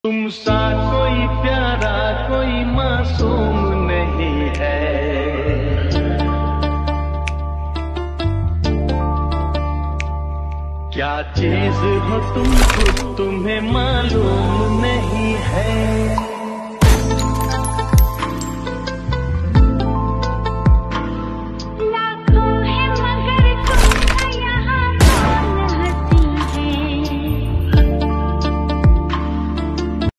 तुम सा कोई प्यारा कोई मासूम नहीं है। क्या चीज हो तुम खुद तुम्हें मालूम नहीं।